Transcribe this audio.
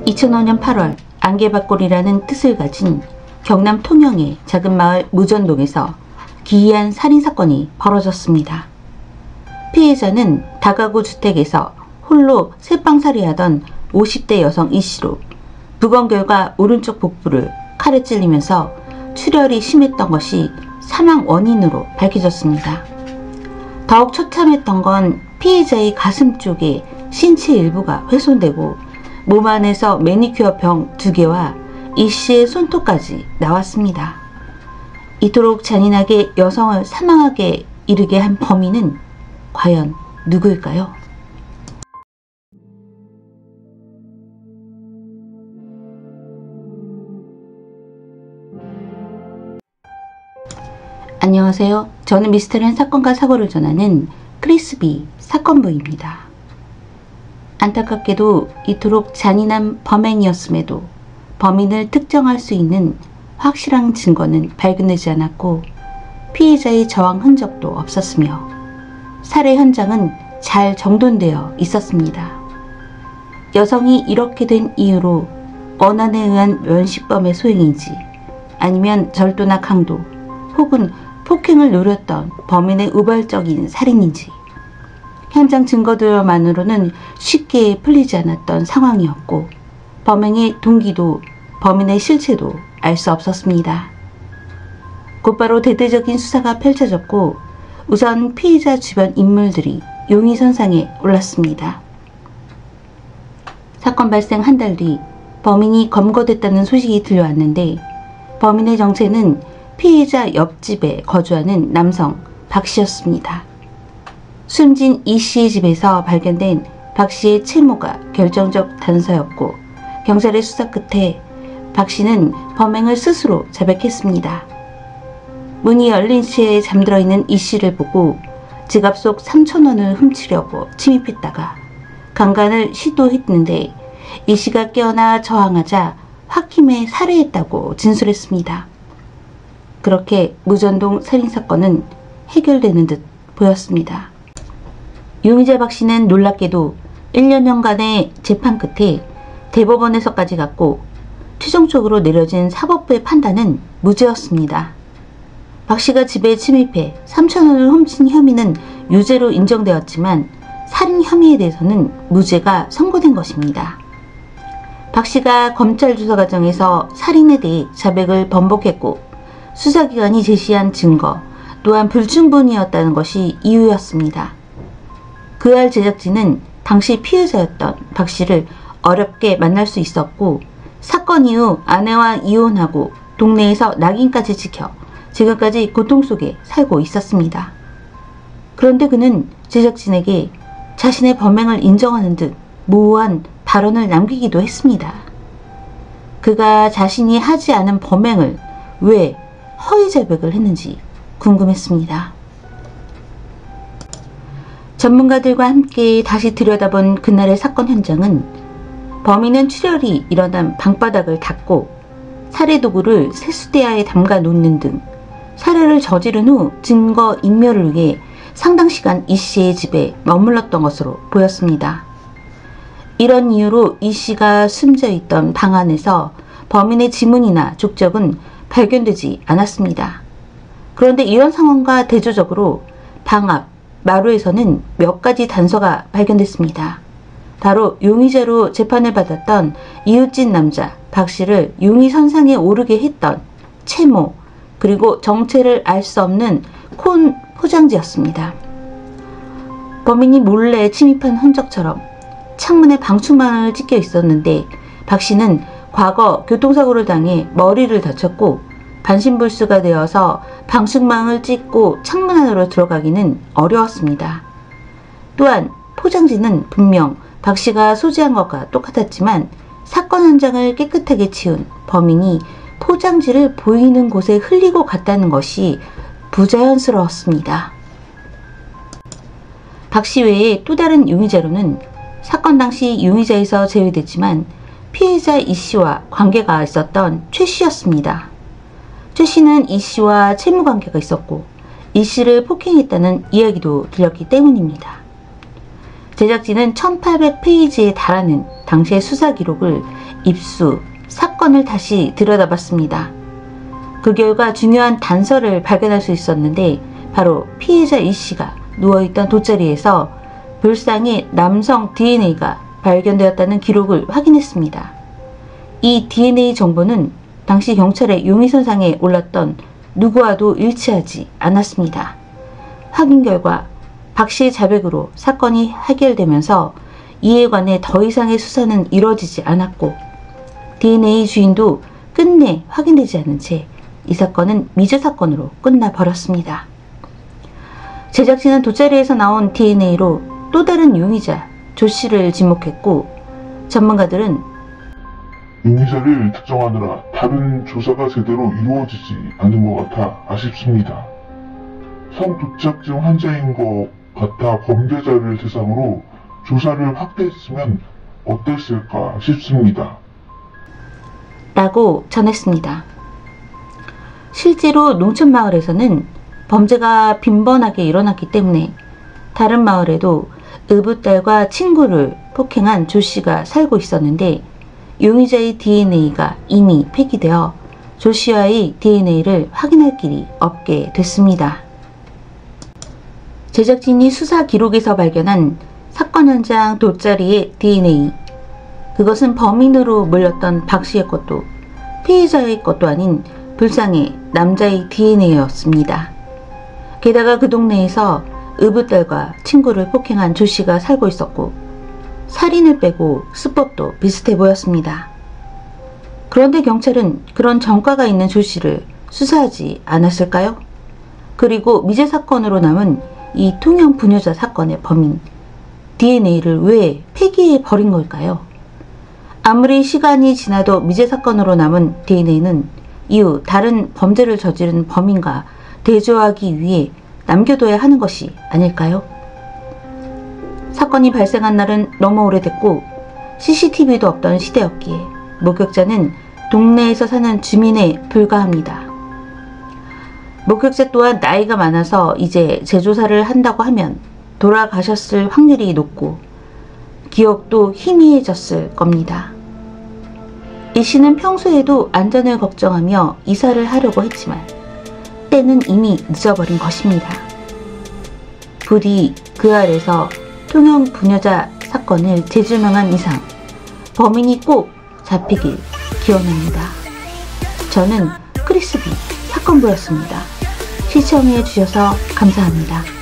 2005년 8월 안개밭골이라는 뜻을 가진 경남 통영의 작은 마을 무전동에서 기이한 살인사건이 벌어졌습니다. 피해자는 다가구 주택에서 홀로 새빵살이하던 50대 여성 E씨로 부검 결과 오른쪽 복부를 칼에 찔리면서 출혈이 심했던 것이 사망 원인으로 밝혀졌습니다. 더욱 처참했던 건 피해자의 가슴 쪽에 신체 일부가 훼손되고 몸 안에서 매니큐어 병 2개와 E씨의 손톱까지 나왔습니다. 이토록 잔인하게 여성을 사망하게 이르게 한 범인은 과연 누구일까요? 안녕하세요. 저는 미스터리한 사건과 사고를 전하는 크리스비 사건부입니다. 안타깝게도 이토록 잔인한 범행이었음에도 범인을 특정할 수 있는 확실한 증거는 발견되지 않았고 피해자의 저항 흔적도 없었으며 살해 현장은 잘 정돈되어 있었습니다. 여성이 이렇게 된 이유로 원한에 의한 면식범의 소행인지 아니면 절도나 강도 혹은 폭행을 노렸던 범인의 우발적인 살인인지 현장 증거들만으로는 쉽게 풀리지 않았던 상황이었고 범행의 동기도 범인의 실체도 알 수 없었습니다. 곧바로 대대적인 수사가 펼쳐졌고 우선 피해자 주변 인물들이 용의선상에 올랐습니다. 사건 발생 한 달 뒤 범인이 검거됐다는 소식이 들려왔는데 범인의 정체는 피해자 옆집에 거주하는 남성 박씨였습니다. 숨진 E씨의 집에서 발견된 박씨의 채모가 결정적 단서였고 경찰의 수사 끝에 박씨는 범행을 스스로 자백했습니다. 문이 열린 채 잠들어 있는 E씨를 보고 지갑 속 3,000원을 훔치려고 침입했다가 강간을 시도했는데 E씨가 깨어나 저항하자 홧김에 살해했다고 진술했습니다. 그렇게 무전동 살인사건은 해결되는 듯 보였습니다. 용의자 박씨는 놀랍게도 1년여간의 재판 끝에 대법원에서까지 갔고 최종적으로 내려진 사법부의 판단은 무죄였습니다. 박씨가 집에 침입해 3,000원을 훔친 혐의는 유죄로 인정되었지만 살인 혐의에 대해서는 무죄가 선고된 것입니다. 박씨가 검찰 조사 과정에서 살인에 대해 자백을 번복했고 수사기관이 제시한 증거 또한 불충분이었다는 것이 이유였습니다. 그할 제작진은 당시 피해자였던 박씨를 어렵게 만날 수 있었고 사건 이후 아내와 이혼하고 동네에서 낙인까지 지켜 지금까지 고통 속에 살고 있었습니다. 그런데 그는 제작진에게 자신의 범행을 인정하는 듯 모호한 발언을 남기기도 했습니다. 그가 자신이 하지 않은 범행을 왜 허위 자백을 했는지 궁금했습니다. 전문가들과 함께 다시 들여다본 그날의 사건 현장은 범인은 출혈이 일어난 방바닥을 닦고 살해 도구를 세수대야에 담가 놓는 등 살해를 저지른 후 증거 인멸을 위해 상당 시간 E씨의 집에 머물렀던 것으로 보였습니다. 이런 이유로 E씨가 숨져 있던 방 안에서 범인의 지문이나 족적은 발견되지 않았습니다. 그런데 이런 상황과 대조적으로 방 앞 마루에서는 몇 가지 단서가 발견됐습니다. 바로 용의자로 재판을 받았던 이웃집 남자 박씨를 용의선상에 오르게 했던 채모 그리고 정체를 알 수 없는 콘 포장지였습니다. 범인이 몰래 침입한 흔적처럼 창문에 방충망을 찍혀 있었는데 박씨는 과거 교통사고를 당해 머리를 다쳤고 반신불수가 되어서 방충망을 찍고 창문 안으로 들어가기는 어려웠습니다. 또한 포장지는 분명 박씨가 소지한 것과 똑같았지만 사건 현장을 깨끗하게 치운 범인이 포장지를 보이는 곳에 흘리고 갔다는 것이 부자연스러웠습니다. 박씨 외에 또 다른 용의자로는 사건 당시 용의자에서 제외됐지만 피해자 E씨와 관계가 있었던 최씨였습니다. 최씨는 E씨와 채무 관계가 있었고 E씨를 폭행했다는 이야기도 들렸기 때문입니다. 제작진은 1800페이지에 달하는 당시의 수사 기록을 입수, 사건을 다시 들여다봤습니다. 그 결과 중요한 단서를 발견할 수 있었는데 바로 피해자 E씨가 누워있던 돗자리에서 불상의 남성 DNA가 발견되었다는 기록을 확인했습니다. 이 DNA 정보는 당시 경찰의 용의선상에 올랐던 누구와도 일치하지 않았습니다. 확인 결과 박 씨의 자백으로 사건이 해결되면서 이에 관해 더 이상의 수사는 이뤄지지 않았고 DNA 주인도 끝내 확인되지 않은 채 이 사건은 미제 사건으로 끝나버렸습니다. 제작진은 돗자리에서 나온 DNA로 또 다른 용의자 조 씨를 지목했고 전문가들은 용의자를 특정하느라 다른 조사가 제대로 이루어지지 않은 것 같아 아쉽습니다. 성도착증 환자인 것 같아 범죄자를 대상으로 조사를 확대했으면 어땠을까 싶습니다. 라고 전했습니다. 실제로 농촌마을에서는 범죄가 빈번하게 일어났기 때문에 다른 마을에도 의붓딸과 친구를 폭행한 조 씨가 살고 있었는데 용의자의 DNA가 이미 폐기되어 조 씨와의 DNA를 확인할 길이 없게 됐습니다. 제작진이 수사 기록에서 발견한 사건 현장 돗자리의 DNA, 그것은 범인으로 몰렸던 박 씨의 것도 피해자의 것도 아닌 불쌍의 남자의 DNA였습니다. 게다가 그 동네에서 의붓딸과 친구를 폭행한 조 씨가 살고 있었고 살인을 빼고 수법도 비슷해 보였습니다. 그런데 경찰은 그런 전과가 있는 조 씨를 수사하지 않았을까요? 그리고 미제 사건으로 남은 이 통영 부녀자 사건의 범인 DNA를 왜 폐기해 버린 걸까요? 아무리 시간이 지나도 미제 사건으로 남은 DNA는 이후 다른 범죄를 저지른 범인과 대조하기 위해 남겨둬야 하는 것이 아닐까요? 사건이 발생한 날은 너무 오래됐고 CCTV도 없던 시대였기에 목격자는 동네에서 사는 주민에 불과합니다. 목격자 또한 나이가 많아서 이제 재조사를 한다고 하면 돌아가셨을 확률이 높고 기억도 희미해졌을 겁니다. 이 씨는 평소에도 안전을 걱정하며 이사를 하려고 했지만 때는 이미 늦어버린 것입니다. 부디 그 아래서 통영 부녀자 사건을 재조명한 이상 범인이 꼭 잡히길 기원합니다. 저는 크리스비 사건부였습니다. 시청해 주셔서 감사합니다.